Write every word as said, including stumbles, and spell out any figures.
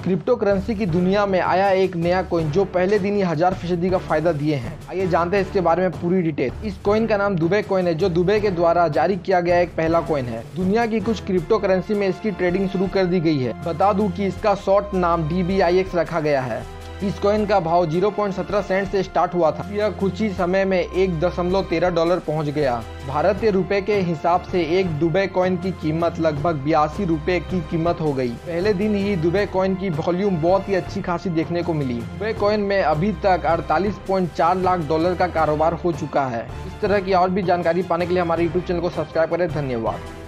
Crypto currency की दुनिया में आया एक नया कॉइन जो पहले दिन ही हजार फीसदी का फायदा दिए हैं। आइए जानते हैं इसके बारे में पूरी डिटेल। इस कॉइन का नाम दुबे कॉइन है, जो दुबे के द्वारा जारी किया गया एक पहला कॉइन है। दुनिया की कुछ क्रिप्टो करेंसी में इसकी ट्रेडिंग शुरू कर दी गई है। बता दूं कि इसका शॉर्ट नाम डी बी आई एक्स रखा गया है। इस कॉइन का भाव zero point one seven cent से स्टार्ट हुआ था। यह कुछ ही समय में एक दशमलव तेरह डॉलर पहुंच गया। भारतीय रुपए के हिसाब से एक दुबे कॉइन की कीमत लगभग बयासी रुपए की कीमत हो गई। पहले दिन ही दुबे कॉइन की वॉल्यूम बहुत ही अच्छी खासी देखने को मिली। दुबे कॉइन में अभी तक अड़तालीस पॉइंट चार लाख डॉलर का कारोबार हो चुका है। इस तरह की और भी जानकारी पाने के लिए हमारे यूट्यूब चैनल को सब्सक्राइब करें। धन्यवाद।